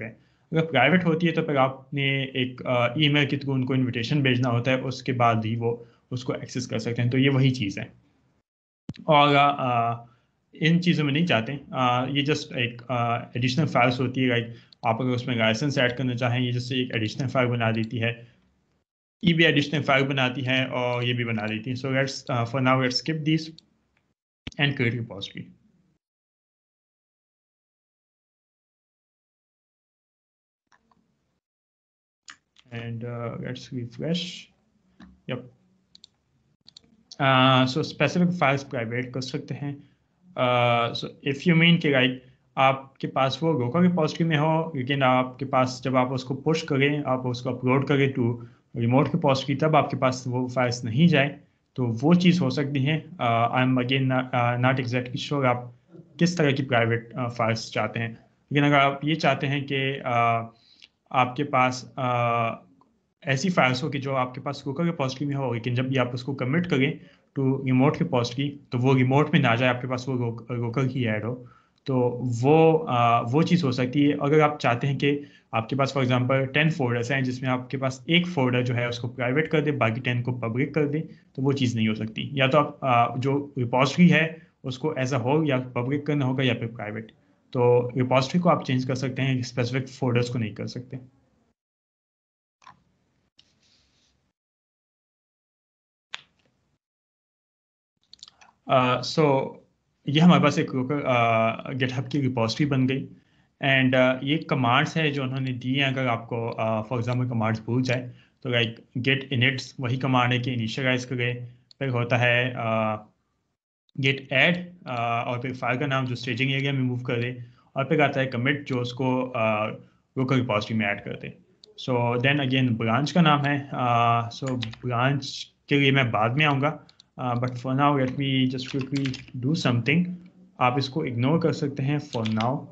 है। अगर प्राइवेट होती है तो फिर आपने एक ईमेल के थ्रू उनको इनविटेशन भेजना होता है, उसके बाद ही वो उसको एक्सेस कर सकते हैं। तो ये वही चीज़ है। और इन चीज़ों में नहीं जाते, ये जस्ट एक एडिशनल फाइल्स होती है। लाइक आप अगर उसमें लाइसेंस ऐड करना चाहें, ये जैसे एक एडिशनल फाइल बना देती है। ये भी एडिशनल फाइल बनाती है और ये भी बना देती है। So let's for now let's skip this and create repository. And let's refresh. Yep. So specific files private कर सकते हैं। So if you mean कि like आपके पास वो लोकल रिपॉजिटरी में हो, लेकिन आपके पास जब आप उसको पुश करें, आप उसको अपलोड करें टू रिमोट रिपॉजिटरी, तब आपके पास वो फाइल्स नहीं जाए, तो वो चीज़ हो सकती है। I am again not exactly sure आप किस तरह की प्राइवेट फाइल्स चाहते हैं। लेकिन अगर आप ये चाहते हैं कि आपके पास ऐसी फाइल्स हो कि जो आपके पास लोकल रिपॉजिटरी में हो, लेकिन जब भी आप उसको कमिट करें टू रिमोट रिपॉजिटरी तो वो रिमोट में ना जाए, आपके पास वो लोकल ही ऐड हो, तो वो चीज़ हो सकती है। अगर आप चाहते हैं कि आपके पास फॉर एग्जांपल 10 फोल्डर्स हैं जिसमें आपके पास एक फोल्डर जो है उसको प्राइवेट कर दे, बाकी 10 को पब्लिक कर दे, तो वो चीज़ नहीं हो सकती। या तो आप जो रिपॉजिटरी है उसको एज अ होल या पब्लिक करना होगा या फिर प्राइवेट। तो रिपॉजिटरी को आप चेंज कर सकते हैं, स्पेसिफिक फोल्डर्स को नहीं कर सकते। सो ये हमारे पास एक गिटहब की रिपॉजिटरी बन गई। एंड ये कमांड्स है जो उन्होंने दिए हैं। अगर आपको फॉर एग्जांपल कमांड्स भूल जाए तो लाइक गेट इनिट्स वही कमांड है कि इनिशियलाइज करे। फिर होता है गेट ऐड और फिर फाइल का नाम जो स्टेजिंग एरिया में मूव कर दे, और फिर आता है कमिट जो उसको लोकल रिपॉजिटरी में ऐड कर दे। सो देन अगेन ब्रांच का नाम है। सो ब्रांच के लिए मैं बाद में आऊँगा, but for now let me just quickly do something. आप इसको इग्नोर कर सकते हैं फॉर नाउ।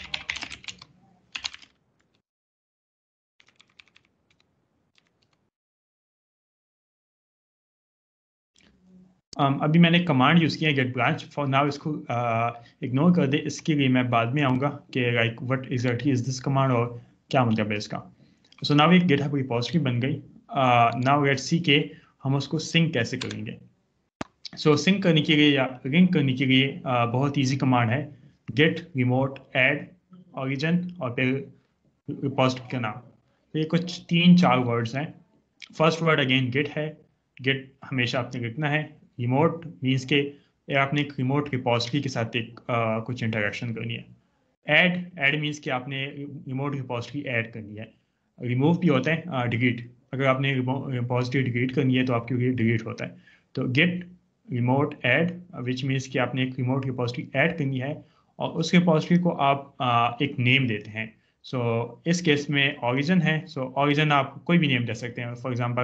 अभी मैंने कमांड यूज़ किया है गेट ब्रांच, फॉर नाउ इसको इग्नोर कर दे। इसके लिए मैं बाद में आऊँगा कि like what exactly is this command और क्या मतलब है इसका। सो नाउ एक गिटहब रिपॉजिटरी बन गई। नाउ लेट्स सी के हम उसको सिंक कैसे करेंगे। सो सिंक करने के लिए या लिंक करने के लिए बहुत ईजी कमांड है, गेट रिमोट ऐड ऑरिजिन और फिर रिपॉजिटरी का नाम। तो ये कुछ 3-4 वर्ड्स हैं। फर्स्ट वर्ड अगेन गेट है। गेट हमेशा आपने लिखना है। रिमोट मीन्स के आपने एक रिमोट रिपॉजिटरी के साथ एक कुछ इंटरेक्शन करनी है। ऐड मीन्स कि आपने रिमोट रिपॉजिटरी ऐड करनी है। रिमूव भी होता है डिलीट, अगर आपने रिपॉजिटरी डिलीट करनी है तो आपके लिए डिलीट होता है। तो git remote add which means कि आपने एक रिमोट रिपॉजिटरी ऐड करनी है और उस रिपॉजिटरी को आप एक नेम देते हैं। सो इस केस में ऑरिजिन है। सो ऑरिजिन आप कोई भी नेम दे सकते हैं। फॉर एग्जांपल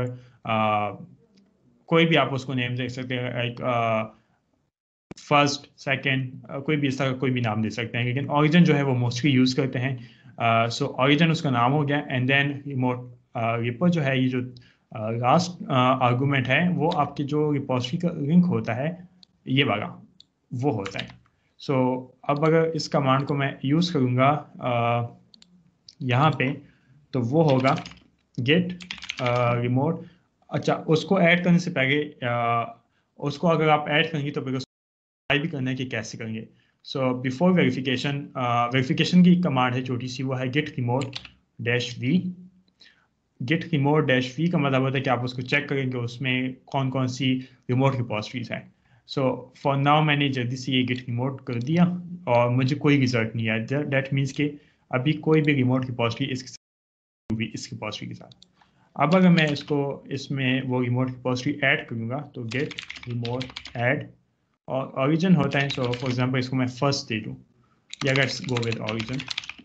कोई भी आप उसको नेम दे सकते हैं, लाइक फर्स्ट सेकंड, कोई भी इस तरह कोई भी नाम दे सकते हैं। लेकिन ऑरिजिन जो है वो मोस्टली यूज़ करते हैं। सो ऑरिजिन उसका नाम हो गया। एंड देन रिमोट रिपो जो है, ये जो लास्ट आर्गूमेंट है वो आपके जो रिपॉजिटरी का लिंक होता है ये वाला वो होता है। सो अब अगर इस कमांड को मैं यूज़ करूँगा यहाँ पे तो वो होगा गेट रिमोट। अच्छा, उसको ऐड करने से पहले उसको अगर आप ऐड करेंगे तो फिर भी करना है कि कैसे करेंगे। सो बिफोर वेरिफिकेशन, वेरिफिकेशन की कमांड है छोटी सी, वो है git remote dash v. Git remote dash v का मतलब होता है कि आप उसको चेक करेंगे उसमें कौन कौन सी रिमोट रिपॉजिटरीज हैं। सो फॉर नाउ मैंने जल्दी से ये गेट रिमोट कर दिया और मुझे कोई रिजल्ट नहीं आया। दैट मीन्स कि अभी कोई भी रिमोट रिपॉजिटरी इस रिपॉजिटरी के साथ। अब अगर मैं इसको इसमें वो रिमोट रिपॉजिटरी ऐड करूँगा तो गेट रिमोट ऐड और ऑरिजिन होता है। सो फॉर एग्जांपल इसको मैं फर्स्ट दे दूँ या लेट्स गो विद ऑरिजिन,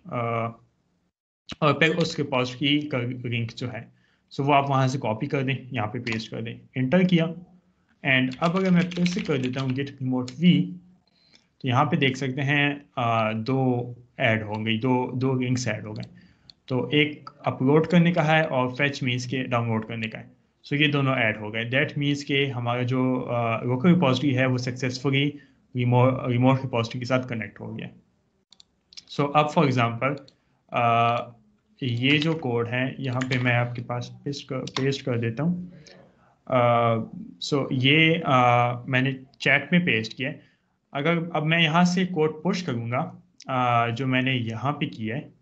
और फिर उस रिपॉजिटरी का लिंक जो है सो वो आप वहाँ से कॉपी कर दें, यहाँ पे पेस्ट कर दें, इंटर किया। एंड अब अगर मैं फिर से कर देता हूँ गेट रिमोट वी तो यहाँ पे देख सकते हैं दो ऐड हो गई, दो लिंक्स ऐड हो गए। तो एक अपलोड करने का है और फेच मीन्स के डाउनलोड करने का है। सो ये दोनों ऐड हो गए। दैट मीन्स के हमारा जो लोकल रिपॉजिटरी है वो सक्सेसफुली रिमोट रिपॉजिटरी के साथ कनेक्ट हो गया। सो अब फॉर एग्जांपल ये जो कोड है यहाँ पे मैं आपके पास पेस्ट कर देता हूँ। सो ये मैंने चैट में पेस्ट किया है। अगर अब मैं यहाँ से कोड पुश करूँगा जो मैंने यहाँ पे किया है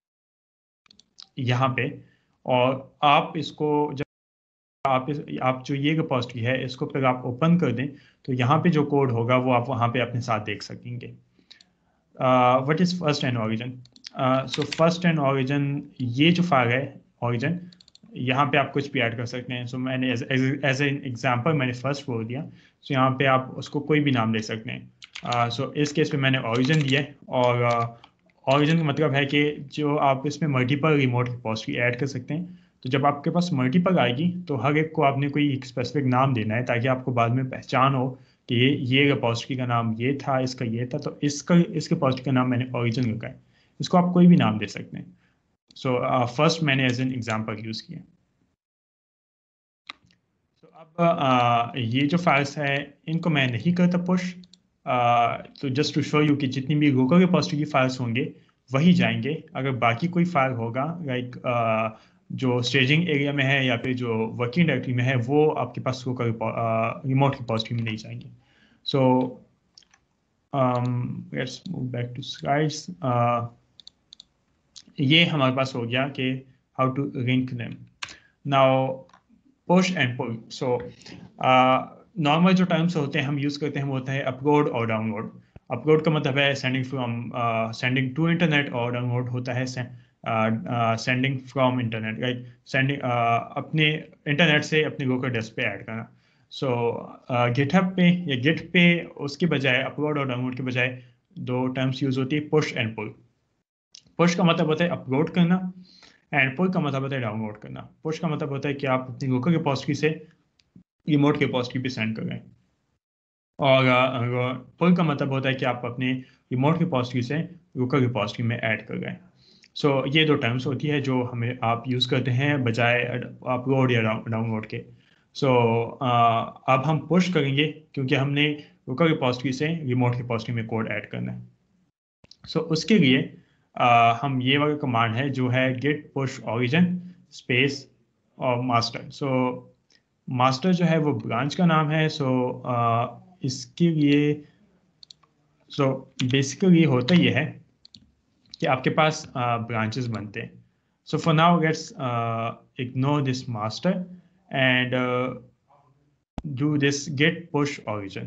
यहाँ पे, और आप इसको जब आप जो ये रिपॉजिटरी है इसको फिर आप ओपन कर दें तो यहाँ पे जो कोड होगा वो आप वहाँ पे अपने साथ देख सकेंगे। What is first and origin? So first and origin ये जो फाइल है ओरिजिन, यहाँ पे आप कुछ भी ऐड कर सकते हैं। सो मैंने एज एन एग्जांपल मैंने फर्स्ट बोल दिया, सो यहाँ पे आप उसको कोई भी नाम दे सकते हैं। सो इस केस पे मैंने ओरिजिन दिया है, और ओरिजिन का मतलब है कि जो आप इसमें मल्टीपल रिमोट रिपॉजिटरी ऐड कर सकते हैं। तो जब आपके पास मल्टीपल आएगी तो हर एक को आपने कोई एक स्पेसिफिक नाम देना है ताकि आपको बाद में पहचान हो कि ये रिपॉजिटरी का नाम ये था, इसका ये था, तो इस रिपॉजिटरी का नाम मैंने ओरिजिन रखा है। इसको आप कोई भी नाम दे सकते हैं। सो फर्स्ट मैंने एज एन एग्जांपल यूज किया। तो अब ये जो फाइल्स है इनको मैं नहीं करता पुश। तो जस्ट टू शो यू कि जितनी भी लोकल रिपॉजिटरी की फाइल्स होंगे वही जाएंगे। अगर बाकी कोई फाइल होगा लाइक जो स्टेजिंग एरिया में है या फिर जो वर्किंग डायरेक्टरी में है वो आपके पास लोकल रिमोट रिपॉजिटरी में नहीं जाएंगे। So let's move back to slides. ये हमारे पास हो गया कि how to link them. Now push and pull. So normal जो टर्म्स होते हैं हम यूज करते हैं वो होता है अपलोड और डाउनलोड। अपलोड का मतलब है सेंडिंग टू इंटरनेट, और डाउनलोड होता है sending from internet, right? Sending अपने इंटरनेट से अपने लोकल डेस्क पे ऐड करना। सो गिटहब पे या गिट पे उसके बजाय, अपलोड और डाउनलोड के बजाय, दो टर्म्स यूज होती है, पुश एंड पुल। पुश का मतलब होता है अपलोड करना, एंड पुल का मतलब होता है डाउनलोड करना। पुश का मतलब होता है कि आप अपनी लोकल रिपॉजिटरी से रिमोट रिपॉजिटरी पे सेंड कर रहे हैं, और पुल का मतलब होता है कि आप अपने रिमोट रिपॉजिटरी से लोकल रिपॉजिटरी में ऐड कर रहे हैं। सो ये दो टर्म्स होती है जो हमें आप यूज़ करते हैं बजाय अपलोड या डाउनलोड के। सो अब हम पुश करेंगे क्योंकि हमने लोकल रिपॉजिटरी से रिमोट रिपॉजिटरी में कोड ऐड करना है। सो उसके लिए हम ये वाला कमांड है जो है git push origin स्पेस और मास्टर। सो मास्टर जो है वो ब्रांच का नाम है। सो इसके लिए बेसिकली होता ये है कि आपके पास ब्रांचेस बनते हैं। So for now let's ignore this master and do this git push origin।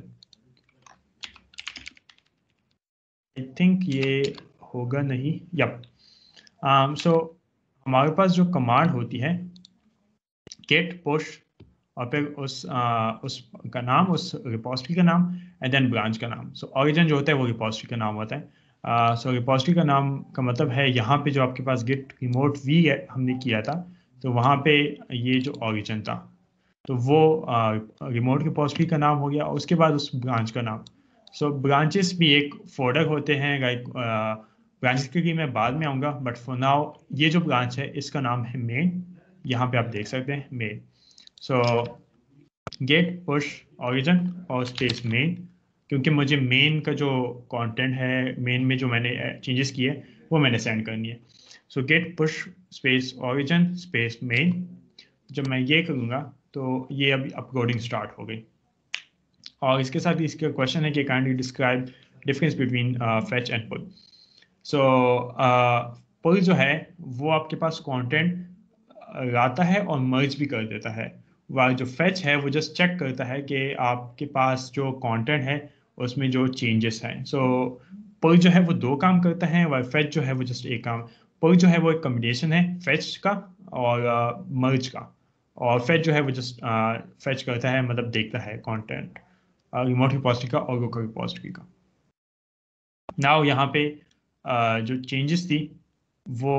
I think ये होगा नहीं। यप। सो हमारे पास जो कमांड होती है गेट पुश, और फिर उस का नाम, उस रिपॉजिटरी का नाम, एंड देन ब्रांच का नाम। सो ओरिजिन जो होता है वो रिपॉजिटरी का नाम होता है। सो रिपॉजिटरी का नाम का मतलब है यहाँ पे जो आपके पास गिट रिमोट वी हमने किया था तो वहाँ पे ये जो ओरिजिन था तो वो रिमोट रिपॉजिटरी का नाम हो गया। उसके बाद उस ब्रांच का नाम। सो ब्रांचेस भी एक फोल्डर होते हैं, लाइक ब्रांचेस के लिए मैं बाद में आऊँगा, बट फॉर नाउ ये जो ब्रांच है इसका नाम है मेन। यहाँ पे आप देख सकते हैं main. So git push origin और स्पेस मेन, क्योंकि मुझे मेन का जो कंटेंट है, मेन में जो मैंने चेंजेस किए वो मैंने सेंड करनी है। So git push space origin space main. जब मैं ये करूँगा तो ये अभी अपलोडिंग स्टार्ट हो गई। और इसके साथ ही इसका क्वेश्चन है कि kindly describe difference between fetch and pull. So pull जो है वो आपके पास कंटेंट लाता है और मर्ज भी कर देता है, वह जो फेच है वो जस्ट चेक करता है कि आपके पास जो कंटेंट है उसमें जो चेंजेस हैं। सो पुल जो है वो दो काम करता है, वह फेच जो है वो जस्ट एक काम। पुल जो है वो एक कम्बिनेशन है फेच का और मर्ज का, और फेच जो है वो जस्ट फेच करता है, मतलब देखता है कंटेंट रिमोट रिपॉजिटरी का और लोकल रिपॉजिटरी का। नाउ यहाँ पे जो चेंजेस थी वो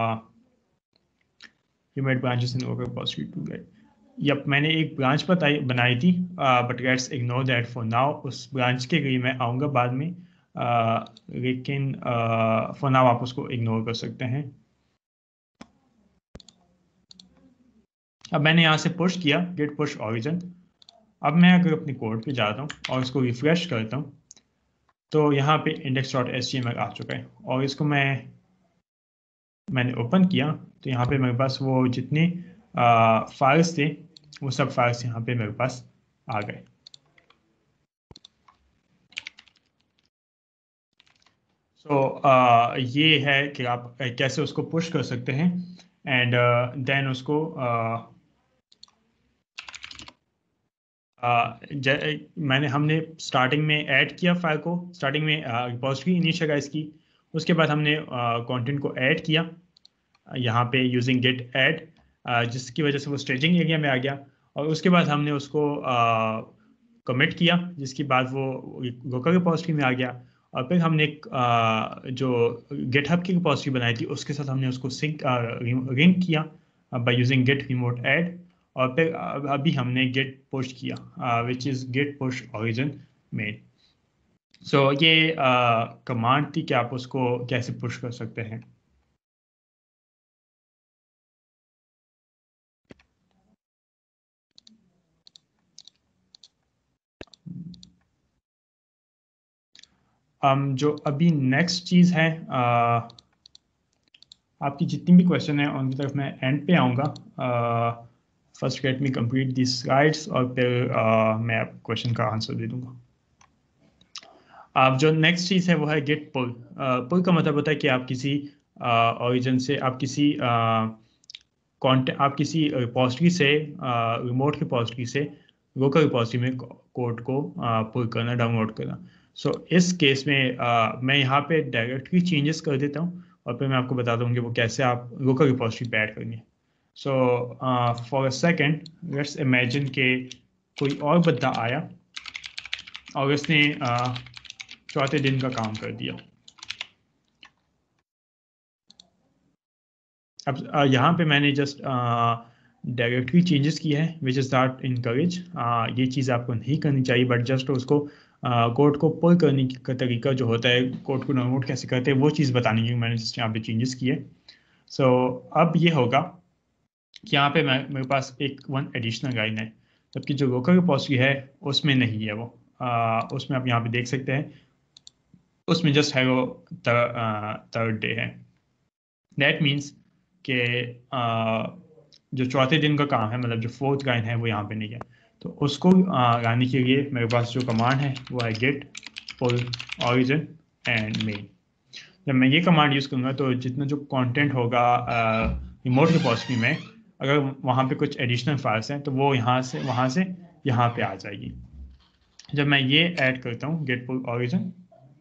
made branches in local repository to git. Yup, मैंने एक ब्रांच बनाई थी, but let's ignore that for now. उस ब्रांच के लिए मैं आऊँगा बाद में, लेकिन फॉर नाउ आप उसको इग्नोर कर सकते हैं। अब मैंने यहाँ से पुश किया गेट पुश ओरिजिन। अब मैं अगर अपने कोड पे जाता हूँ और इसको रिफ्रेश करता हूँ तो यहाँ पे index.html आ चुका है, और इसको मैं मैंने ओपन किया तो यहाँ पे मेरे पास वो जितने फाइल्स थे वो सब फाइल्स यहाँ पे मेरे पास आ गए। ये है कि आप कैसे उसको पुश कर सकते हैं एंड देन उसको हमने स्टार्टिंग में ऐड किया फाइल को, स्टार्टिंग में रिपोजिटरी इनिशियलाइज की, उसके बाद हमने कंटेंट को ऐड किया यहाँ पे यूजिंग गेट ऐड, जिसकी वजह से वो स्टेजिंग एरिया में आ गया, और उसके बाद हमने उसको कमिट किया, जिसके बाद वो लोकल रिपोजिटरी में आ गया, और फिर हमने जो गिटहब की रिपोजिटरी बनाई थी उसके साथ हमने उसको लिंक किया by using git remote add, और फिर अभी हमने गेट पुश किया which is git push origin main. So ये कमांड थी कि आप उसको कैसे पुश कर सकते हैं। जो अभी नेक्स्ट चीज़ है, आपकी जितनी भी क्वेश्चन है उनकी तरफ मैं एंड पे आऊँगा। First let me complete this slides और फिर मैं आप क्वेश्चन का आंसर दे दूंगा। अब जो नेक्स्ट चीज़ है वो है गेट पुल। पुल का मतलब होता है कि आप किसी ओरिजिन से आप किसी आप किसी रिपोजिटरी से, रिमोट रिपोजिटरी से लोकल रिपोजिटरी में कोड को पुल करना, डाउनलोड करना। सो इस केस में मैं यहाँ पे डायरेक्टली चेंजेस कर देता हूँ और फिर मैं आपको बता दूँगी वो कैसे आप लोकल रिपोजिटरी पे ऐड करनी है। So for a second let's imagine के कोई और बंदा आया और उसने चौथे दिन का काम कर दिया। अब यहाँ पे मैंने जस्ट डायरेक्टली चेंजेस किया है विच इज़ नॉट इनकरेज। ये चीज़ आपको नहीं करनी चाहिए, बट जस्ट उसको कोड को पुल करने का तरीका जो होता है, कोड को डाउनलोड कैसे करते हैं वो चीज़ बताने की मैंने जस्ट यहाँ पे चेंजेस किए। सो अब ये होगा कि यहाँ पे मेरे पास एक वन एडिशनल लाइन है, जबकि जो लोकल रिपोजिटरी है उसमें नहीं है वो। उसमें आप यहाँ पे देख सकते हैं, उसमें जस्ट है वो थर्ड डे है। दैट मीन्स कि जो चौथे दिन का काम है, मतलब जो फोर्थ लाइन है वो यहाँ पे नहीं है। तो उसको लाने के लिए मेरे पास जो कमांड है वो है git pull origin and main. जब मैं ये कमांड यूज़ करूँगा तो जितना जो कंटेंट होगा रिमोट रिपोजिटरी में, अगर वहाँ पे कुछ एडिशनल फाइल्स हैं तो वो वहाँ से यहाँ पे आ जाएगी। जब मैं ये ऐड करता हूँ गेट पुल ओरिजिन,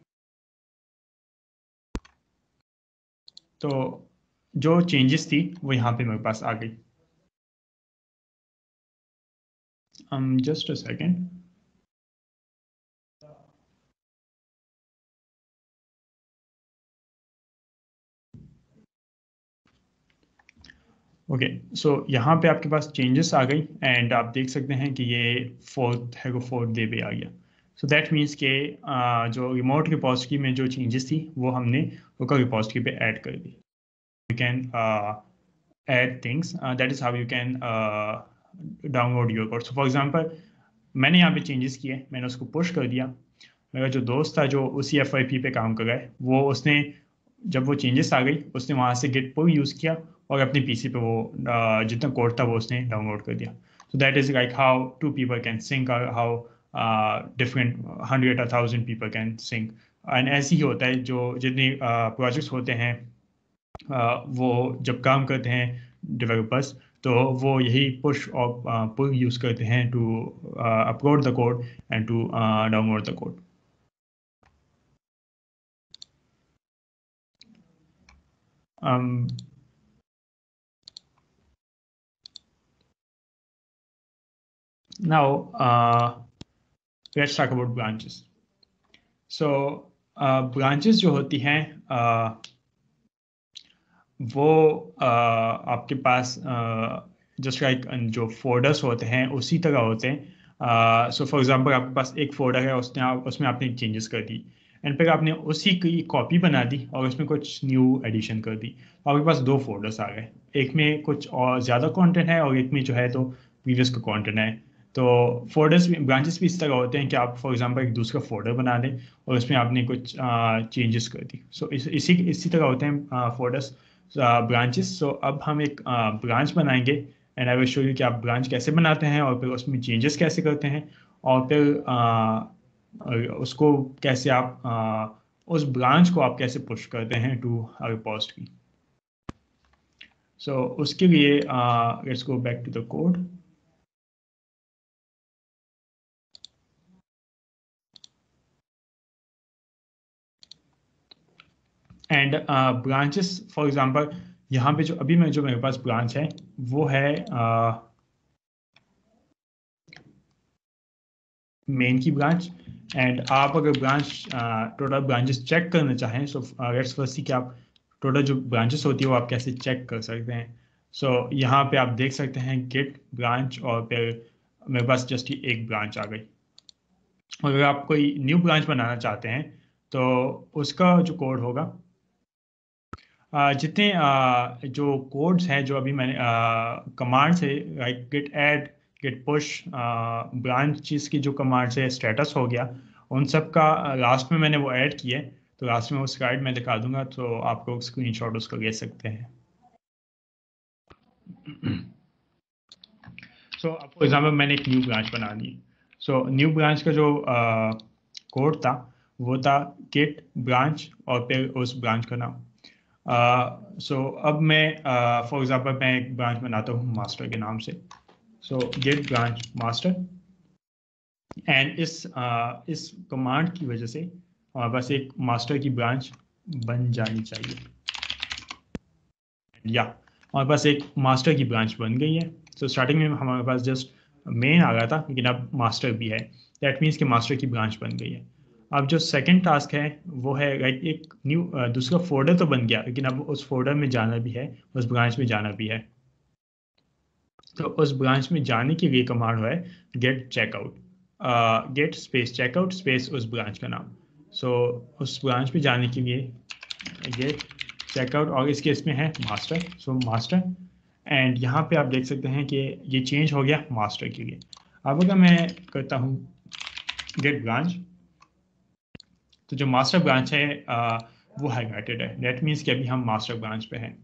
तो जो चेंजेस थी वो यहाँ पे मेरे पास आ गई। Just a second. Okay, so यहाँ पे आपके पास चेंजेस आ गई एंड आप देख सकते हैं कि ये फोर्थ है वो फोर्थ डे पे आ गया। सो दैट मीन्स के जो रिमोट रिपोजिटरी में जो चेंजेस थी वो हमने लोकल रिपोजिटरी पे ऐड कर दी। You can add things, that is how you can download your code. So for example मैंने यहाँ पे चेंजेस किए, मैंने उसको पुश कर दिया। मेरा जो दोस्त था जो उसी FYP पे काम कर रहा है, वो उसने जब वो चेंजेस आ गई उसने वहाँ से गेट पुल यूज़ किया और अपने PC पे वो जितना कोड था वो उसने डाउनलोड कर दिया। So that is like how two people can sync or how different 100 or 1000 people can sync. And ऐसे ही होता है जो जितने प्रोजेक्ट्स होते हैं वो जब काम करते हैं डेवलपर्स, तो वो यही पुश और पुल यूज़ करते हैं to upload the code and to download the code. Now, let's talk about branches. So, branches जो होती हैं वो आपके पास जस्ट लाइक जो फोल्डर्स होते हैं उसी तरह होते हैं। सो फॉर एग्जांपल आपके पास एक फोल्डर है, उसमें आपने चेंजेस कर दी एंड फिर आपने उसी की कॉपी बना दी और उसमें कुछ न्यू एडिशन कर दी, तो आपके पास दो फोल्डर्स आ गए। एक में कुछ और ज़्यादा कंटेंट है और एक में जो है तो प्रीवियस का कंटेंट है। तो फोल्डर्स भी, ब्रांचेस भी इस तरह होते हैं कि आप फॉर एग्जांपल एक दूसरा फोल्डर बना दें और उसमें आपने कुछ चेंजेस कर दी। सो इसी इसी तरह होते हैं फोल्डर्स। ब्रांचेस। सो अब हम एक ब्रांच बनाएंगे and I will show you कि आप ब्रांच कैसे बनाते हैं और फिर उसमें चेंजेस कैसे करते हैं और फिर उसको कैसे आप उस ब्रांच को आप कैसे पुश करते हैं टू रिपोजिटरी। सो उसके लिए let's go back to the code and branches. For example यहाँ पे जो अभी मैं जो मेरे पास ब्रांच है वो है मेन की ब्रांच। एंड आप अगर ब्रांच टोटल ब्रांचेस चेक करना चाहें सो लेट्स फर्स्ट सी कि आप टोटल जो ब्रांचेस होती है वो आप कैसे चेक कर सकते हैं। सो यहाँ पे आप देख सकते हैं गेट ब्रांच और फिर मेरे पास जस्ट ही एक ब्रांच आ गई। अगर आप कोई न्यू ब्रांच बनाना चाहते हैं तो उसका जो कोड होगा जितने जो कोड्स हैं जो अभी मैंने कमांड से like git add git push branches की जो कमांड से स्टेटस हो गया उन सब का लास्ट में मैंने वो ऐड किए। तो लास्ट में वो स्लाइड में दिखा दूंगा तो आप लोग स्क्रीनशॉट उसका ले सकते हैं। सो फॉर एग्जाम्पल मैंने एक न्यू ब्रांच बना दी। सो न्यू ब्रांच का जो कोड था वो था गेट ब्रांच और फिर उस ब्रांच का नाम। सो अब मैं फॉर एग्जांपल मैं एक ब्रांच बनाता हूँ मास्टर के नाम से। So git branch master and इस कमांड की वजह से हमारे पास एक मास्टर की ब्रांच बन जानी चाहिए। या हमारे पास एक मास्टर की ब्रांच बन गई है। तो स्टार्टिंग में हमारे पास जस्ट मेन आ गया था लेकिन अब मास्टर भी है। दैट मीन्स कि मास्टर की ब्रांच बन गई है। अब जो सेकंड टास्क है वो है लाइक एक न्यू दूसरा फोल्डर तो बन गया लेकिन अब उस फोल्डर में जाना भी है उस ब्रांच में जाना भी है। तो उस ब्रांच में जाने के लिए कमांड है git checkout git space checkout space उस ब्रांच का नाम। सो उस ब्रांच में जाने के लिए गेट चेकआउट और इस केस में है मास्टर। सो मास्टर एंड यहाँ पे आप देख सकते हैं कि ये चेंज हो गया मास्टर के लिए। अब अगर मैं करता हूँ गेट ब्रांच तो जो मास्टर ब्रांच है वो हाईलाइटेड है। दैट मीन्स कि अभी हम मास्टर ब्रांच पे हैं।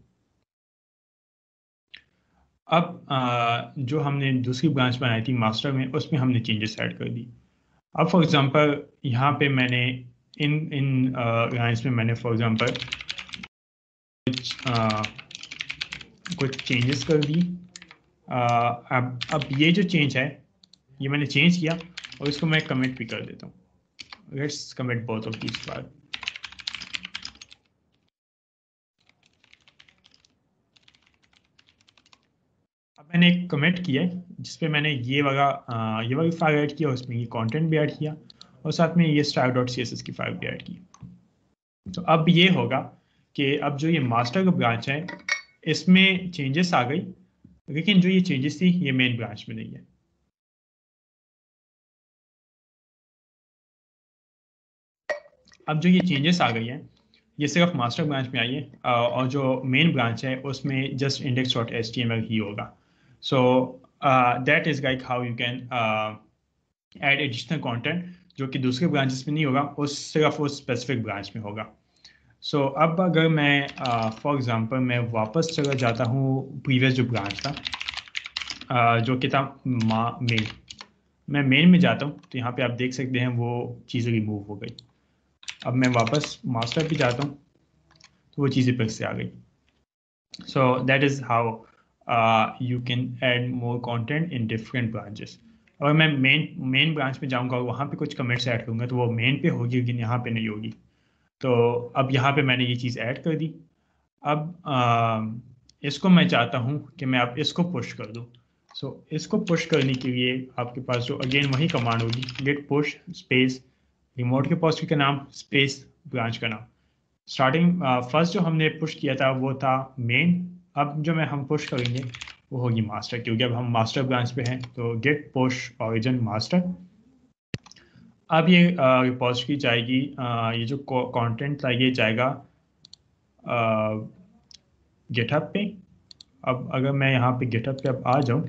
अब जो हमने दूसरी ब्रांच बनाई थी मास्टर में उसमें हमने चेंजेस ऐड कर दी। अब फॉर एग्जांपल यहाँ पे मैंने इन इन लाइन्स में मैंने फॉर एग्जांपल कुछ चेंजेस कर दी। अब ये जो चेंज है ये मैंने चेंज किया और इसको मैं कमिट भी कर देता हूँ। Let's commit both of these part. अब मैंने एक कमेंट किया है जिसपे मैंने ये वाली फाइल ऐड किया उसमें ये कंटेंट भी ऐड किया और साथ में ये star.css की फाइल भी ऐड की। तो अब ये होगा कि अब जो ये मास्टर का ब्रांच है इसमें चेंजेस आ गई लेकिन जो ये चेंजेस थी ये मेन ब्रांच में नहीं है। अब जो ये चेंजेस आ गई हैं ये सिर्फ मास्टर ब्रांच में आई है और जो मेन ब्रांच है उसमें जस्ट index.html ही होगा। So that is like how you can add additional content जो कि दूसरे ब्रांचेस में नहीं होगा उस सिर्फ उस स्पेसिफिक ब्रांच में होगा। सो अब अगर मैं फॉर एग्जांपल मैं वापस चला जाता हूँ प्रीवियस जो ब्रांच था जो कि था मेन। मैं मेन में जाता हूँ तो यहाँ पे आप देख सकते हैं वो चीज़ें रिमूव हो गई। अब मैं वापस मास्टर पे जाता हूँ तो वो चीज़ें फिर से आ गई। So that is how you can add more content in different branches. अगर मैं मेन ब्रांच में जाऊँगा और वहाँ पे कुछ कमेंट्स ऐड करूँगा तो वो मेन पे होगी लेकिन यहाँ पे नहीं होगी। तो अब यहाँ पे मैंने ये चीज़ ऐड कर दी। अब इसको मैं चाहता हूँ कि मैं अब इसको पुश कर दूँ। सो इसको पुश करने के लिए आपके पास जो अगेन वही कमांड होगी git push space remote repository का नाम स्पेस ब्रांच का नाम। स्टार्टिंग फर्स्ट जो हमने पुश किया था वो था मेन। अब जो मैं हम पुश करेंगे वो होगी मास्टर क्योंकि अब हम मास्टर ब्रांच पे हैं। तो गेट पुश ओरिजिन मास्टर। अब ये रिपॉजिटरी जाएगी ये जो कंटेंट था ये जाएगा गिटहब पे। अब अगर मैं यहाँ पे गिटहब पे अब आ जाऊँ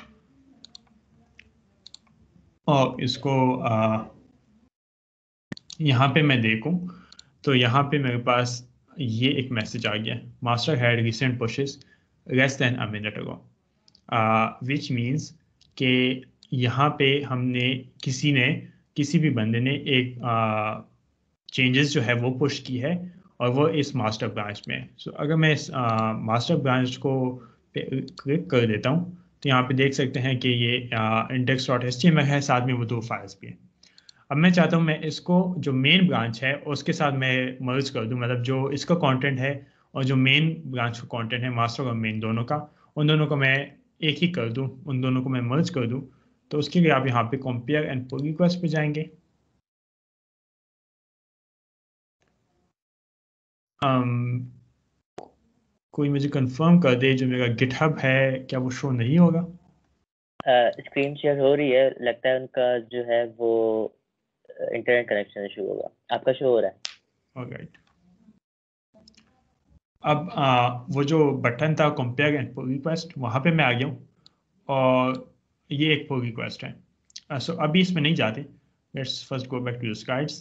और इसको यहाँ पे मैं देखूँ तो यहाँ पे मेरे पास ये एक मैसेज आ गया, master had recent pushes less than a minute ago, which means कि यहाँ पे हमने किसी भी बंदे ने एक चेंजेस जो है वो पुश की है और वो इस मास्टर ब्रांच में है। सो अगर मैं इस मास्टर ब्रांच को क्लिक कर देता हूँ तो यहाँ पे देख सकते हैं कि ये index.html है, साथ में वो दो फाइल्स भी हैं। अब मैं चाहता हूँ मैं इसको जो मेन ब्रांच है उसके साथ मैं मर्ज कर दूँ, मतलब जो इसका कंटेंट है और जो मेन ब्रांच का कंटेंट है, मास्टर और मेन दोनों का, उन दोनों को मैं एक ही कर दूँ, उन दोनों को मैं मर्ज कर दूँ। तो उसके लिए आप यहाँ पे कंपेयर एंड पुल रिक्वेस्ट पे जाएंगे। अम, कोई मुझे कंफर्म कर दे जो मेरा गिटहब है क्या वो शो नहीं होगा? स्क्रीन शेयर हो रही है, लगता है उनका जो है वो इंटरनेट कनेक्शन इशू होगा। आपका शो हो रहा है। ऑलराइट। अब वो जो बटन था कंपेयर एंड पुल रिक्वेस्ट, वहाँ पे मैं आ गया हूँ और ये एक पुल रिक्वेस्ट है। सो अभी इसमें नहीं जाते, let's first go back to the slides.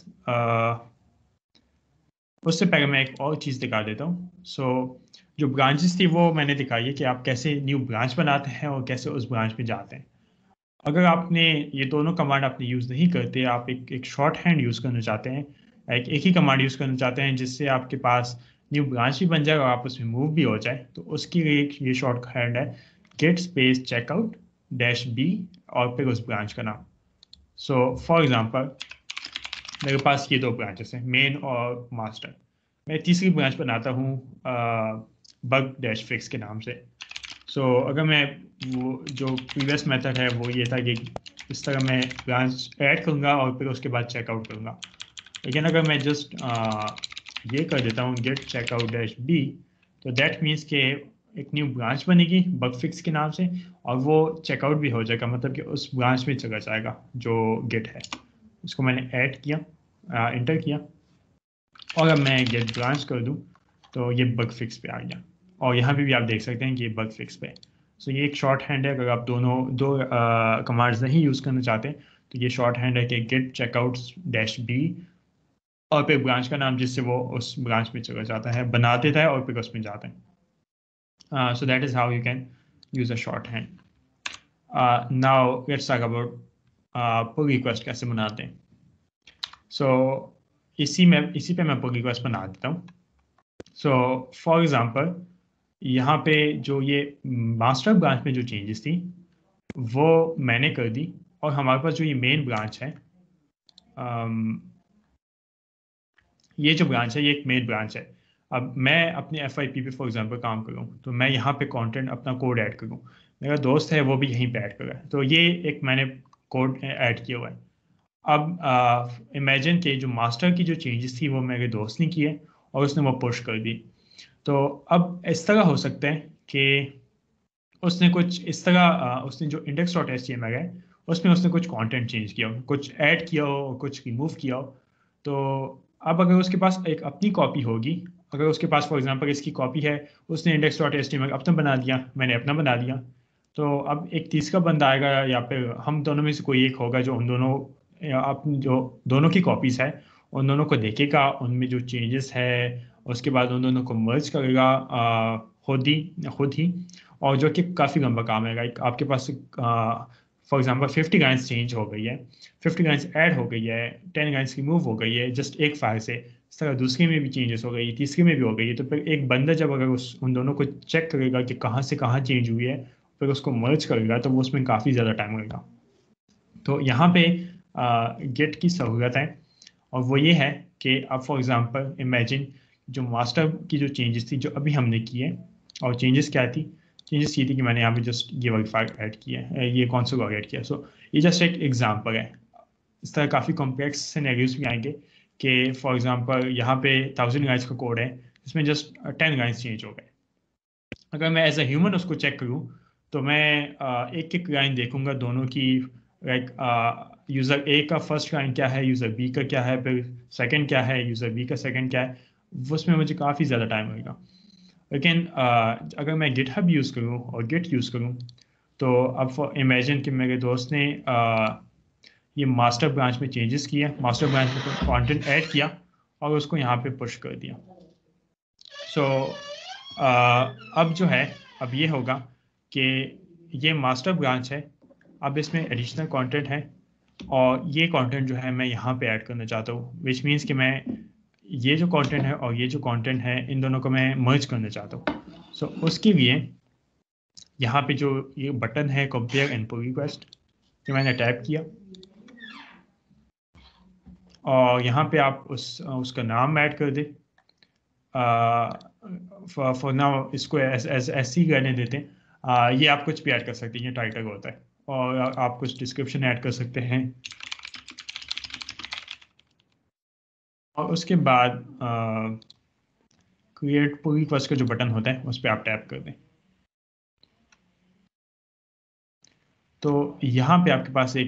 उससे पहले मैं एक और चीज़ दिखा देता हूँ। सो जो ब्रांचेस थी वो मैंने दिखाई है कि आप कैसे न्यू ब्रांच बनाते हैं और कैसे उस ब्रांच में जाते हैं। अगर आपने ये दोनों कमांड आपने यूज़ नहीं करते, आप एक शॉर्ट हैंड यूज़ करना चाहते हैं, एक ही कमांड यूज़ करना चाहते हैं जिससे आपके पास न्यू ब्रांच भी बन जाए और आप उसमें मूव भी हो जाए, तो उसके लिए एक ये शॉर्ट हैंड है, git space checkout dash B और फिर उस ब्रांच का नाम। सो फॉर एग्जांपल मेरे पास ये दो ब्रांचेस हैं, मेन और मास्टर। मैं तीसरी ब्रांच बनाता हूँ बग डैश फिक्स के नाम से। सो अगर मैं वो जो प्रीवियस मेथड है वो ये था कि इस तरह मैं ब्रांच ऐड करूँगा और फिर उसके बाद चेकआउट करूँगा। लेकिन अगर मैं जस्ट ये कर देता हूँ गेट चेकआउट डैश बी, तो दैट मीन्स कि एक न्यू ब्रांच बनेगी बग फिक्स के नाम से और वो चेकआउट भी हो जाएगा, मतलब कि उस ब्रांच में चला जाएगा जो गेट है। उसको मैंने ऐड किया, इंटर किया, और अब मैं गेट ब्रांच कर दूँ तो ये बग फिक्स पे आ गया और यहाँ पे भी आप देख सकते हैं कि ये बग फिक्स पे। सो ये एक शॉर्ट हैंड है, अगर आप दो कमांड्स नहीं यूज़ करना चाहते तो ये शॉर्ट हैंड है कि गेट चेकआउट डैश बी और फिर ब्रांच का नाम जिससे वो उस ब्रांच में चला जाता है, बना देता है और फिर उसमें जाता है। So that is how you can use a shorthand. Now let's talk about pull request कैसे बनाते हैं। सो इसी पे मैं पुल रिक्वेस्ट बना देता हूँ। सो फॉर एग्जांपल यहाँ पे जो ये मास्टर ब्रांच में जो चेंजेस थी वो मैंने कर दी और हमारे पास जो ये मेन ब्रांच है, ये जो ब्रांच है ये एक मेन ब्रांच है। अब मैं अपने एफ आई पी पे फॉर एग्जांपल काम करूँ तो मैं यहाँ पे कंटेंट अपना कोड ऐड करूँ, मेरा दोस्त है वो भी यहीं पे ऐड कर रहा है, तो ये एक मैंने कोड ऐड किया हुआ है। अब इमेजिन कि जो मास्टर की जो चेंजेस थी वो मेरे दोस्त ने की है और उसने वो पुश कर दी। तो अब इस तरह हो सकता है कि उसने कुछ इस तरह उसने जो index dot H T M L है उसमें उसने कुछ कंटेंट चेंज किया हो, कुछ ऐड किया हो, कुछ रिमूव किया हो। तो अब अगर उसके पास एक अपनी कॉपी होगी, अगर उसके पास फॉर एग्जांपल इसकी कॉपी है, उसने index dot H T M L अपना बना दिया, मैंने अपना बना दिया, तो अब एक तीसरा बंदा आएगा या फिर हम दोनों में से कोई एक होगा जो उन दोनों या अपनी जो दोनों की कॉपीज है उन दोनों को देखेगा, उनमें जो चेंजेस है उसके बाद उन दोनों को मर्ज करेगा खुद ही, और जो कि काफ़ी लंबा काम है। लाइक आपके पास फॉर एग्जांपल 50 लाइन्स चेंज हो गई है, 50 लाइन्स ऐड हो गई है, 10 लाइन्स रिमूव हो गई है जस्ट एक फाइल से, इस तरह दूसरे में भी चेंजेस हो गई, तीसरे में भी हो गई है। तो फिर एक बंदा जब अगर उन दोनों को चेक करेगा कि कहाँ से कहाँ चेंज हुई है, फिर उसको मर्ज करेगा, तो वो उसमें काफ़ी ज़्यादा टाइम लगेगा। तो यहाँ पे गेट की सहूलत है और वो ये है कि अब फॉर एग्जांपल इमेजिन जो मास्टर की जो चेंजेस थी जो अभी हमने की है, और चेंजेस क्या थी, चेंजेस ये थी कि मैंने यहाँ पे जस्ट ये वाली फाइल ऐड किया है, ये कौन सा ऐड किया। सो ये जस्ट एक एग्जांपल है। इस तरह काफ़ी कॉम्प्लेक्स सिनेरियोज भी आएंगे कि फॉर एग्जांपल यहाँ पे 1000 लाइन्स का कोड है जिसमें जस्ट 10 लाइन्स चेंज हो गए। अगर मैं एज ए ह्यूमन उसको चेक करूँ तो मैं एक एक लाइन देखूंगा दोनों की, लाइक यूज़र ए का फर्स्ट लाइन क्या है, यूज़र बी का क्या है, फिर सेकंड क्या है, यूज़र बी का सेकंड क्या है, उसमें मुझे काफ़ी ज़्यादा टाइम लगेगा। लेकिन अगर मैं गिटहब यूज़ करूँ और गिट यूज़ करूँ तो अब इमेजिन कि मेरे दोस्त ने ये मास्टर ब्रांच में चेंजेस किया, मास्टर ब्रांच में कंटेंट ऐड किया और उसको यहाँ पे पुश कर दिया। सो अब जो है अब ये होगा कि ये मास्टर ब्रांच है, अब इसमें एडिशनल कंटेंट है और ये कंटेंट जो है मैं यहाँ पे ऐड करना चाहता हूँ, विच मीन्स कि मैं ये जो कंटेंट है और ये जो कंटेंट है इन दोनों को मैं मर्ज करना चाहता हूँ। सो उसके लिए यहाँ पे जो ये बटन है कंपेयर एंड पुल रिक्वेस्ट, ये मैंने टैप किया और यहाँ पे आप उसका नाम ऐड कर दे। फॉर नाउ इसको ऐसे ही रहने देते हैं। ये आप कुछ भी ऐड कर सकते हैं, ये टाइटल होता है, और आप कुछ डिस्क्रिप्शन ऐड कर सकते हैं और उसके बाद क्रिएट पुल रिक्वेस्ट का जो बटन होता है उस पर आप टैप कर दें। तो यहाँ पे आपके पास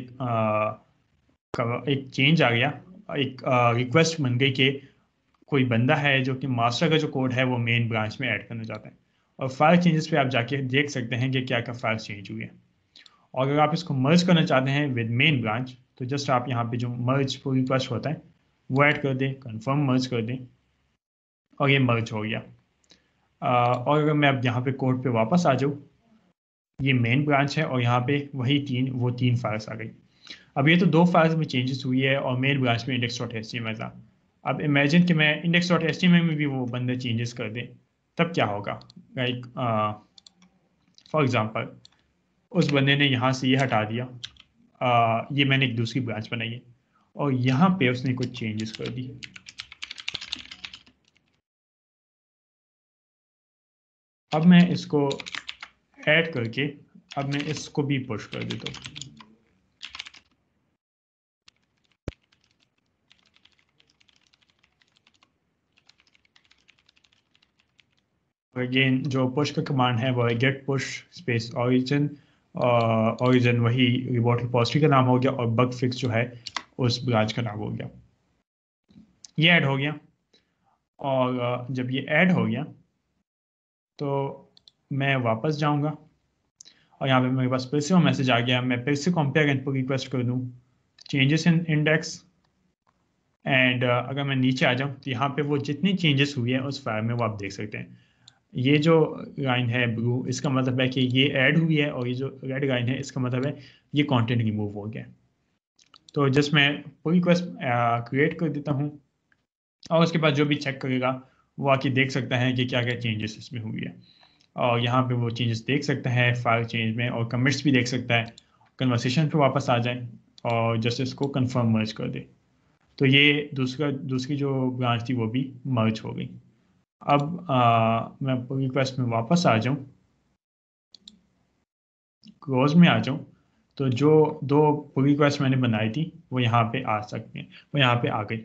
एक चेंज आ गया, एक रिक्वेस्ट बन गई कि कोई बंदा है जो कि मास्टर का जो कोड है वो मेन ब्रांच में ऐड करना चाहता है, और फाइल चेंजेस पे आप जाके देख सकते हैं कि क्या क्या फाइल चेंज हुई है। और अगर आप इसको मर्ज करना चाहते हैं विद मेन ब्रांच तो जस्ट आप यहाँ पे जो मर्ज पुल रिक्वेस्ट होता है वो ऐड कर दें, कंफर्म मर्ज कर दें और ये मर्ज हो गया। और अगर मैं अब यहाँ पे कोड पे वापस आ जाऊँ, ये मेन ब्रांच है और यहाँ पे वही तीन फाइल्स आ गई। अब ये तो 2 फाइल्स में चेंजेस हुई है और मेन ब्रांच में index.html था। अब इमेजिन कि मैं index.html में भी वो बंदे चेंजेस कर दें, तब क्या होगा? लाइक फॉर एग्जांपल उस बंदे ने यहाँ से ये हटा दिया, ये मैंने एक दूसरी ब्रांच बनाई है और यहाँ पे उसने कुछ चेंजेस कर दी। अब मैं इसको ऐड करके अब मैं इसको भी पुश कर देता हूँ। अगेन जो पुश का कमांड है वो है git push space origin, origin वही रिपोर्ट रिपोजिटरी का नाम हो गया और बग फिक्स जो है उस ब्रांच का नाम हो गया। ये ऐड हो गया और जब ये ऐड हो गया तो मैं वापस जाऊंगा और यहाँ पे मेरे पास फिर से वो मैसेज आ गया। मैं फिर से कंपेयर एंड पुल रिक्वेस्ट कर दूँ चेंजेस इन इंडेक्स एंड अगर मैं नीचे आ जाऊँ तो यहाँ पे वो जितनी चेंजेस हुई है उस फाइल में वो आप देख सकते हैं। ये जो लाइन है ब्लू, इसका मतलब है कि ये ऐड हुई है और ये जो रेड लाइन है इसका मतलब है ये कंटेंट रिमूव हो गया। तो जस्ट मैं पुल रिक्वेस्ट क्रिएट कर देता हूँ और उसके बाद जो भी चेक करेगा वो आके देख सकता है कि क्या क्या चेंजेस इसमें हुई है और यहाँ पे वो चेंजेस देख सकता है फाइल चेंज में और कमिट्स भी देख सकता है। कन्वर्सेशन पे वापस आ जाए और जस्ट इसको कंफर्म मर्ज कर दे तो ये दूसरी जो ब्रांच थी वो भी मर्ज हो गई। अब मैं पुल रिक्वेस्ट में वापस आ जाऊं, क्लोज में आ जाऊं, तो जो 2 पुल रिक्वेस्ट मैंने बनाई थी वो यहाँ पे आ सकती हैं, वो यहाँ पे आ गई।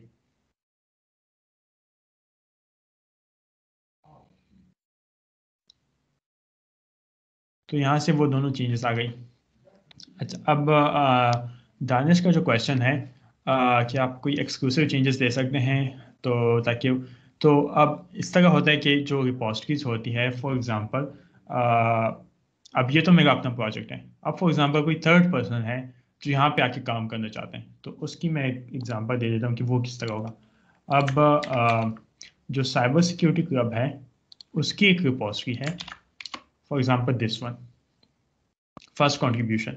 तो यहाँ से वो दोनों चेंजेस आ गई। अच्छा, अब दानिश का जो क्वेश्चन है कि आप कोई एक्सक्लूसिव चेंजेस दे सकते हैं तो ताकि तो अब इस तरह होता है कि जो रिपोजिटरीज होती है फॉर एग्जांपल अब ये तो मेरा अपना प्रोजेक्ट है, अब फॉर एग्जांपल कोई थर्ड पर्सन है जो यहाँ पे आके काम करना चाहते हैं तो उसकी मैं एक एग्जांपल दे देता हूँ कि वो किस तरह होगा। अब जो साइबर सिक्योरिटी क्लब है उसकी एक रिपोजिटरी है, for example this one first contribution.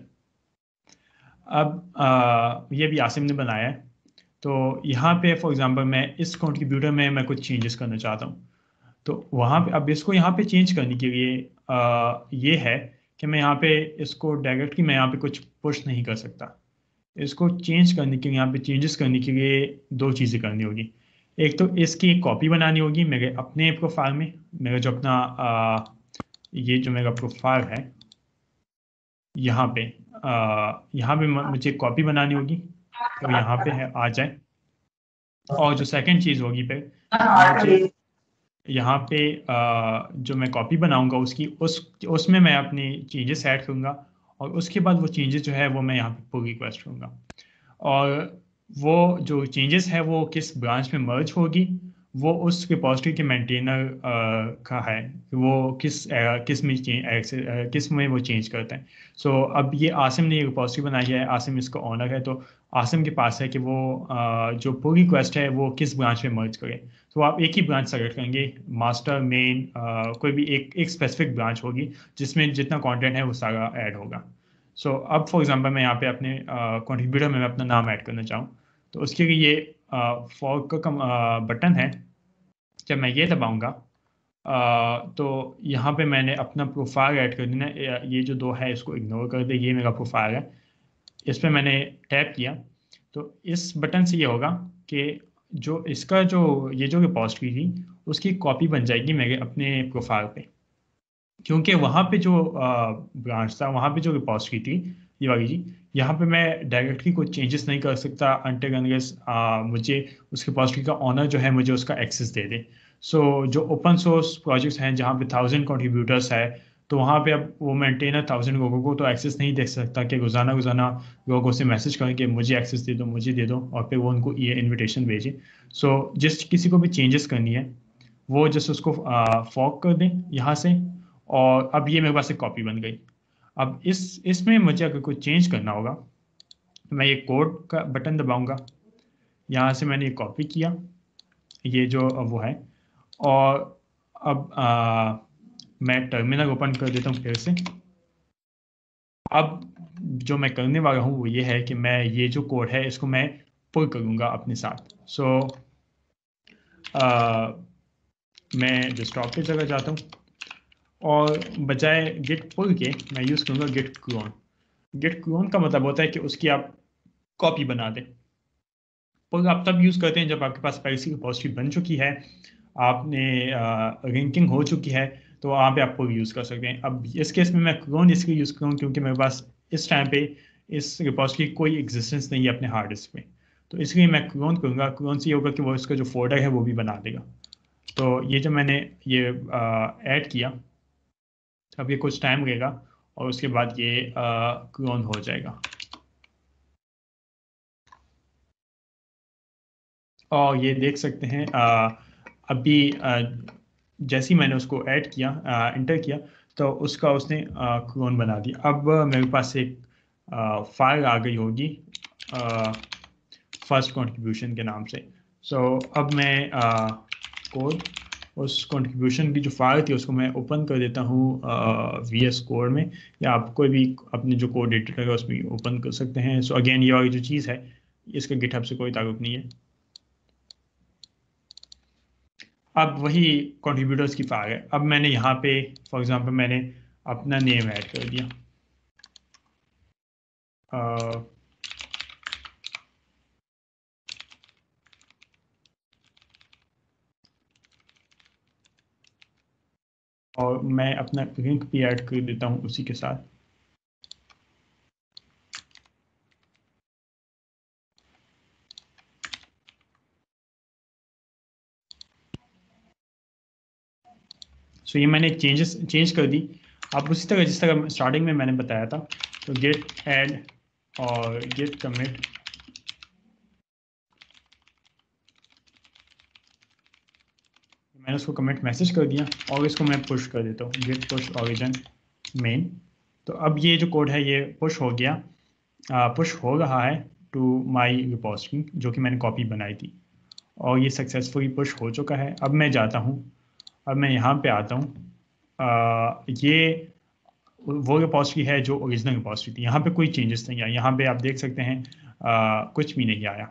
अब ये भी आसिम ने बनाया है तो यहाँ पे फॉर एग्जांपल मैं इस कंट्रीब्यूटर में मैं कुछ चेंजेस करना चाहता हूँ तो वहाँ पे अब इसको यहाँ पे चेंज करने के लिए ये है कि मैं यहाँ पे इसको डायरेक्टली मैं यहाँ पे कुछ पुश नहीं कर सकता। इसको चेंज करने के लिए यहाँ पे चेंजेस करने के लिए 2 चीज़ें करनी होगी। एक तो इसकी एक कॉपी बनानी होगी मेरे अपने प्रोफाइल में, मेरा जो अपना ये जो मेरा प्रोफाइल है यहाँ पे मुझे कॉपी बनानी होगी तो यहाँ पे है आ जाए। और जो सेकंड चीज़ होगी फिर मुझे यहाँ पे जो मैं कॉपी बनाऊंगा उसमें मैं अपनी चेंजेस ऐड करूँगा और उसके बाद वो चेंजेस जो है वो मैं यहाँ पे पुल रिक्वेस्ट करूँगा और वो जो चेंजेस है वो किस ब्रांच में मर्ज होगी वो उस रिपोजिटरी के मेंटेनर का है कि वो किस में वो चेंज करते हैं। सो अब ये आसिम ने रिपोजिटरी बनाई है, आसिम इसका ओनर है, तो आसिम के पास है कि वो जो पुल रिक्वेस्ट है वो किस ब्रांच में मर्ज करे। तो आप एक ही ब्रांच सेलेक्ट करेंगे, मास्टर, मेन, कोई भी एक स्पेसिफिक ब्रांच होगी जिसमें जितना कंटेंट है वो सारा ऐड होगा। सो अब फॉर एग्जांपल मैं यहाँ पे अपने कंट्रीब्यूटर में मैं अपना नाम ऐड करना चाहूँ, तो उसके लिए ये फॉर्क का बटन है। जब मैं ये दबाऊंगा तो यहाँ पे मैंने अपना प्रोफाइल ऐड कर देना। ये जो दो है इसको इग्नोर कर दे, ये मेरा प्रोफाइल है। इस पे मैंने टैप किया तो इस बटन से ये होगा कि जो इसका जो ये जो रिपॉजिटरी थी उसकी कॉपी बन जाएगी मेरे अपने प्रोफाइल पे, क्योंकि वहाँ पे जो ब्रांच था, वहाँ पे जो रिपॉजिटरी थी ये वाली जी, यहाँ पे मैं डायरेक्टली कोई चेंजेस नहीं कर सकता अनटिल अनलेस मुझे उस रिपॉजिटरी का ऑनर जो है मुझे उसका एक्सेस दे दे। सो जो ओपन सोर्स प्रोजेक्ट्स हैं जहाँ पे 1000 कंट्रीब्यूटर्स है, तो वहाँ पे अब वो मेंटेनर 1000 लोगों को तो एक्सेस नहीं दे सकता कि रोज़ाना रोज़ाना लोगों से मैसेज करें कि मुझे एक्सेस दे दो, मुझे दे दो, और फिर वो उनको ये इन्विटेशन भेजे। सो जिस किसी को भी चेंजेस करनी है वो जस्ट उसको फॉर्क कर दें यहाँ से, और अब ये मेरे पास एक कॉपी बन गई। अब इसमें मुझे अगर कोई चेंज करना होगा तो मैं ये कोड का बटन दबाऊंगा, यहाँ से मैंने ये कॉपी किया, ये जो वो है, और अब मैं टर्मिनल ओपन कर देता हूँ फिर से। अब जो मैं करने वाला हूँ वो ये है कि मैं ये जो कोड है इसको मैं पुल करूँगा अपने साथ। सो मैं डेस्कटॉप पे जगह जाता हूँ और बजाय गिट पुल के मैं यूज़ करूँगा गिट क्लोन। गिट क्लोन का मतलब होता है कि उसकी आप कॉपी बना दें। पुल आप तब यूज़ करते हैं जब आपके पास पहले से रिपॉजिटरी बन चुकी है, आपने लिंकिंग हो चुकी है, तो वहाँ पे आप पुल यूज़ कर सकते हैं। अब इस केस में मैं क्लोन इसलिए यूज़ करूँ क्योंकि मेरे पास इस टाइम पे इस रिपॉजिटरी की कोई एग्जिस्टेंस नहीं है अपने हार्ड डिस्क पे, तो इसलिए मैं क्लोन करूँगा। क्लोन से ये होगा कि वो इसका जो फोल्डर है वो भी बना देगा। तो ये जो मैंने ये ऐड किया, अब ये कुछ टाइम लगेगा और उसके बाद ये क्लोन हो जाएगा। और ये देख सकते हैं अभी जैसे ही मैंने उसको ऐड किया, इंटर किया, तो उसका उसने क्लोन बना दिया। अब मेरे पास एक फाइल आ गई होगी फर्स्ट कंट्रीब्यूशन के नाम से। सो अब मैं कोड उस कंट्रीब्यूशन की जो फाइल थी उसको मैं ओपन कर देता हूँ VS कोड में, या आप कोई भी अपने जो कोड एडिटर है उसमें ओपन कर सकते हैं। सो अगेन ये वाली जो चीज़ है इसका गिटहब से कोई ताल्लुक नहीं है। अब वही कंट्रीब्यूटर्स की फाइल है। अब मैंने यहाँ पे फॉर एग्जांपल मैंने अपना नेम ऐड कर दिया, और मैं अपना लिंक भी ऐड कर देता हूँ उसी के साथ। सो ये मैंने चेंज कर दी। अब उसी तरह जिस तरह स्टार्टिंग में मैंने बताया था, तो गेट ऐड और गेट कमिट, मैंने उसको कमिट मैसेज कर दिया और इसको मैं पुश कर देता हूँ, गेट पुश ओरिजिन मेन। तो अब ये जो कोड है ये पुश हो गया, पुश हो रहा है टू माई रिपॉजिटरी जो कि मैंने कॉपी बनाई थी, और ये सक्सेसफुली पुश हो चुका है। अब मैं जाता हूँ, अब मैं यहाँ पे आता हूँ, ये वो रिपॉजिटरी है जो ओरिजिनल रिपॉजिटरी थी, यहाँ पे कोई चेंजेस नहीं आया। यहाँ पे आप देख सकते हैं कुछ भी नहीं आया,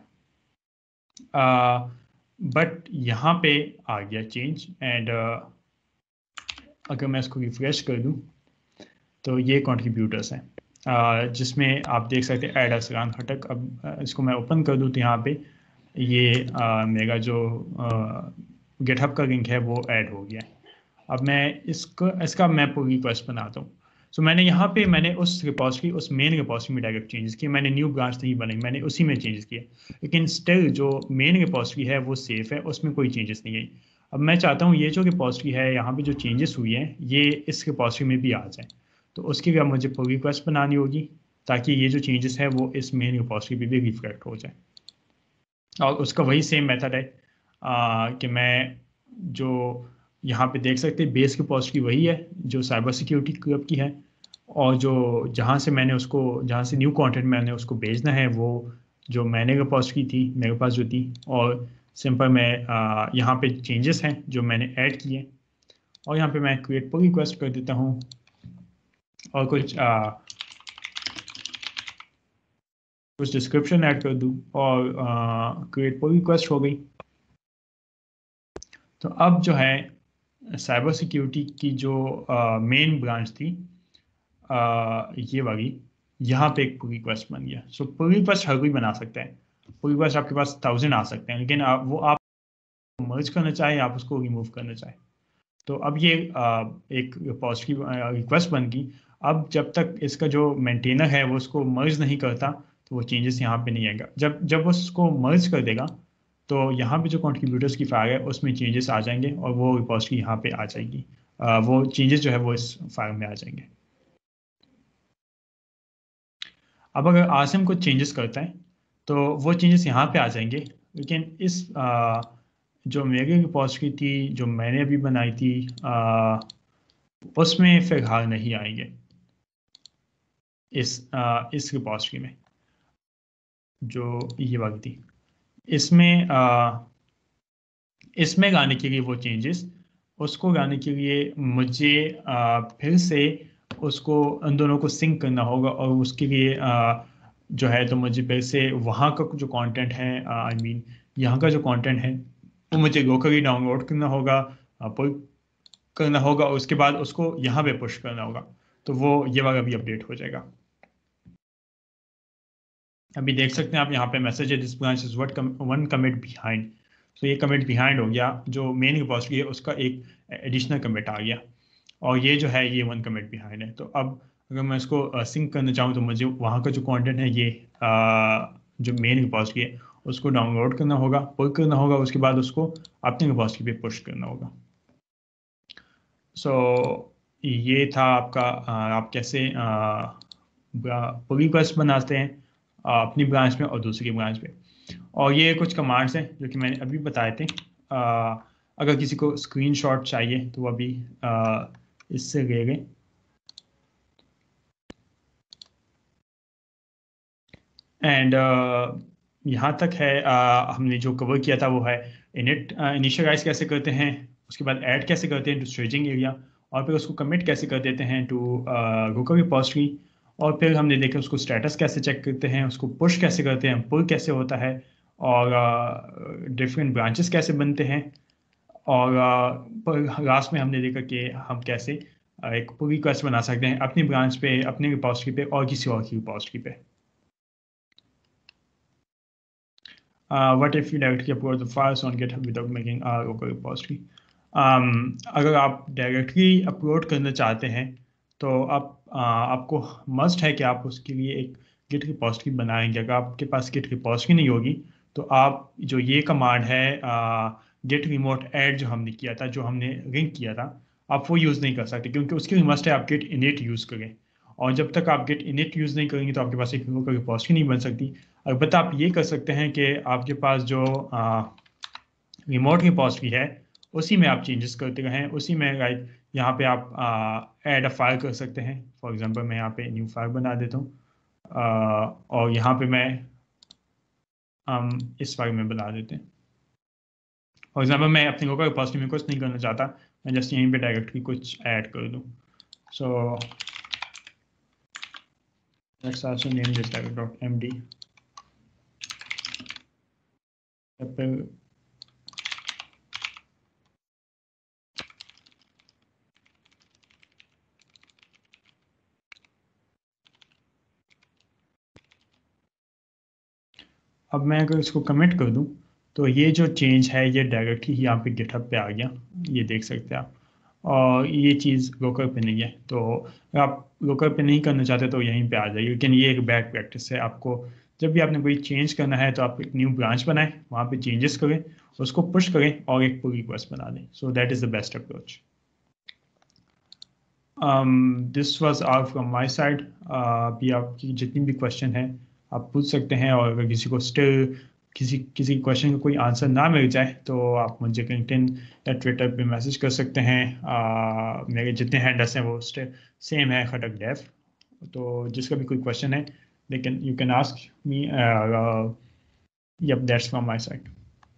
बट यहाँ पे आ गया चेंज। एंड अगर मैं इसको रिफ्रेश कर दूँ तो ये कंट्रीब्यूटर्स हैं जिसमें आप देख सकते हैं ऐड असरान खटक। अब इसको मैं ओपन कर दूँ तो यहाँ पे ये मेरा जो गिटहब का लिंक है वो ऐड हो गया है। अब मैं इसका मैं पुल रिक्वेस्ट बनाता हूँ। सो मैंने यहाँ पे मैंने उस रिपॉजिटरी, उस मेन रिपॉजिटरी में डायरेक्ट चेंजेस किए, मैंने न्यू ब्रांच नहीं बनाई, मैंने उसी में चेंजेस किए, लेकिन स्टिल जो मेन रिपॉजिटरी है वो सेफ है, उसमें कोई चेंजेस नहीं आई। अब मैं चाहता हूँ ये जो रिपॉजिटरी है यहाँ पे जो चेंजेस हुई हैं ये इस रिपॉजिटरी में भी आ जाए, तो उसके लिए मुझे पुल रिक्वेस्ट बनानी होगी ताकि ये जो चेंजेस है वो इस मेन रिपॉजिटरी पे भी रिफ्लेक्ट हो जाए। और उसका वही सेम मेथड है, कि मैं जो यहाँ पे देख सकते हैं बेस की रिपॉजिटरी वही है जो साइबर सिक्योरिटी क्लब की है, और जो जहाँ से मैंने उसको, जहाँ से न्यू कंटेंट मैंने उसको भेजना है वो जो मैंने रिपॉजिटरी थी मेरे पास जो थी, और सिंपल मैं यहाँ पे चेंजेस हैं जो मैंने ऐड किए, और यहाँ पे मैं क्रिएट पुल रिक्वेस्ट कर देता हूँ और कुछ डिस्क्रिप्शन ऐड कर दूँ और क्रिएट पुल रिक्वेस्ट हो गई। तो अब जो है साइबर सिक्योरिटी की जो मेन ब्रांच थी ये वाली, यहाँ पे एक पुल रिक्वेस्ट बन गया। सो पुल रिक्वेस्ट हर कोई बना सकता है, पुल रिक्वेस्ट आपके पास 1000 आ सकते हैं, लेकिन आप मर्ज करना चाहें, आप उसको रिमूव करना चाहें। तो अब ये एक पॉजिटिव रिक्वेस्ट बन गई। अब जब तक इसका जो मेंटेनर है वो उसको मर्ज नहीं करता तो वो चेंजेस यहाँ पे नहीं आएगा। जब जब वो उसको मर्ज कर देगा तो यहाँ पे जो कंट्रीब्यूटर्स की फाइल है उसमें चेंजेस आ जाएंगे और वो रिपॉजिटरी यहाँ पे आ जाएगी। वो चेंजेस जो है वो इस फाइल में आ जाएंगे। अब अगर आसिम कुछ चेंजेस करता है तो वो चेंजेस यहाँ पे आ जाएंगे, लेकिन इस जो मेरी रिपॉजिटरी थी जो मैंने अभी बनाई थी उसमें फिलहाल नहीं आएंगे। इस रिपॉजिटरी में जो ये वाली थी, इसमें इसमें लाने के लिए वो चेंजेस, उसको लाने के लिए मुझे फिर से उसको उन दोनों को सिंक करना होगा, और उसके लिए जो है तो मुझे फिर से वहाँ का जो कंटेंट है, आई मीन यहाँ का जो कंटेंट है वो मुझे लोकली डाउनलोड करना होगा, पुल करना होगा, और उसके बाद उसको यहाँ पे पुश करना होगा। तो वो ये वाला भी अपडेट हो जाएगा। अभी देख सकते हैं आप यहाँ पे मैसेज है, this branch is one commit behind. तो ये कमिट बिहाइंड हो गया, जो मेन रिपॉजिटरी है उसका एक एडिशनल कमिट आ गया, और ये जो है ये वन कमिट बिहाइंड है। तो अब अगर मैं इसको सिंक करना चाहूँ तो मुझे वहाँ का जो कंटेंट है ये जो मेन रिपॉजिटरी है उसको डाउनलोड करना होगा, पुल करना होगा, उसके बाद उसको अपनी रिपॉजिटरी पे पुश करना होगा। सो ये था आपका आप कैसे पुल रिक्वेस्ट बनाते हैं अपनी ब्रांच में और दूसरी ब्रांच में। और ये कुछ कमांड्स हैं जो कि मैंने अभी बताए थे। अगर किसी को स्क्रीनशॉट चाहिए तो वो अभी इससे ले गए। एंड यहाँ तक है हमने जो कवर किया था वो है इनिट इनिशियलाइज कैसे करते हैं, उसके बाद ऐड कैसे करते हैं टू स्टेजिंग एरिया, और फिर उसको कमिट कैसे कर देते हैं टू गूगल रिपॉजिटरी, और फिर हमने देखा उसको स्टेटस कैसे चेक करते हैं, उसको पुश कैसे करते हैं, पुल कैसे होता है, और डिफरेंट ब्रांचेस कैसे बनते हैं, और लास्ट में हमने देखा कि हम कैसे एक पुल रिक्वेस्ट बना सकते हैं अपनी ब्रांच पे, अपनी रिपॉजिटरी पे और किसी और की रिपॉजिटरी पे। What if you directly upload the files on GitHub without making a local repository? अगर आप डायरेक्टली अपलोड करना चाहते हैं तो आपको मस्ट है कि आप उसके लिए एक गिट रिपॉजिटरी बनाएंगे। अगर आपके पास गिट रिपॉजिटरी नहीं होगी तो आप जो ये कमांड है गिट रिमोट ऐड जो हमने किया था, जो हमने लिंक किया था, आप वो यूज़ नहीं कर सकते, क्योंकि उसके लिए मस्ट है आप गिट इनिट यूज़ करें। और जब तक आप गिट इनिट यूज़ नहीं करेंगे तो आपके पास एक लोकल रिपॉजिटरी नहीं बन सकती। अलबत्त आप ये कर सकते हैं कि आपके पास जो रिमोट रिपॉजिटरी है उसी में आप चेंजेस करते रहें, उसी में लाइक यहाँ पे आप ऐड अ फाइल कर सकते हैं। फॉर एग्जांपल मैं यहाँ पे न्यू फाइल बना देता हूँ और यहाँ पे मैं इस फाइल में बना देते हैं। फॉर एग्जांपल मैं अपनी लोकल रिपॉजिटरी में कुछ नहीं करना चाहता, मैं जस्ट यहीं पे डायरेक्टली कुछ ऐड कर दूँ। सो let's also name this direct.md. अब मैं अगर इसको कमिट कर दूं तो ये जो चेंज है ये डायरेक्टली यहाँ पे गिटहब पे आ गया, ये देख सकते हैं आप। और ये चीज़ लोकल पे नहीं है, तो अगर आप लोकल पे नहीं करना चाहते तो यहीं पे आ जाइए। लेकिन ये एक बैड प्रैक्टिस है, आपको जब भी आपने कोई चेंज करना है तो आप एक न्यू ब्रांच बनाएं, वहाँ पे चेंजेस करें, उसको पुश करें और एक पुल रिक्वेस्ट बना दें। So that is the best approach. This was all from my side. अभी आपकी जितनी भी क्वेश्चन है आप पूछ सकते हैं, और अगर किसी को स्टिल किसी क्वेश्चन का कोई आंसर ना मिल जाए तो आप मुझे लिंक्डइन या ट्विटर पे मैसेज कर सकते हैं। मेरे जितने हैंडल्स हैं वो सेम है, खटक डेव। तो जिसका भी कोई क्वेश्चन है लेकिन you can ask me. Yup, that's from my side.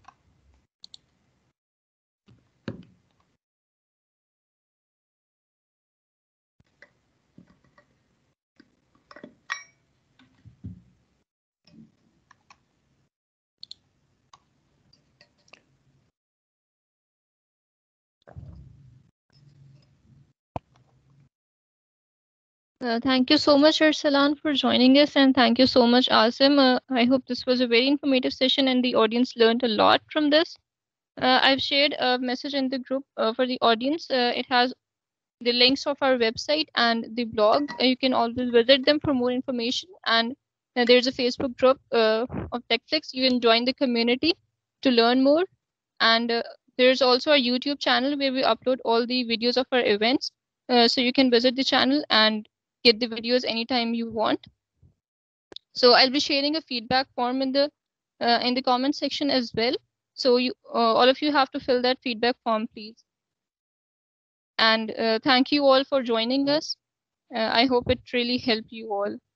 Thank you so much, Arsalan, for joining us, and thank you so much, Asim. I hope this was a very informative session and the audience learned a lot from this. I've shared a message in the group for the audience. It has the links of our website and the blog. You can always visit them for more information. And there's a Facebook group of TechFlix. You can join the community to learn more. And there's also a YouTube channel where we upload all the videos of our events. So you can visit the channel and get the videos anytime you want. So I'll be sharing a feedback form in the comment section as well. So you all of you have to fill that feedback form, please. And thank you all for joining us. I hope it really helped you all.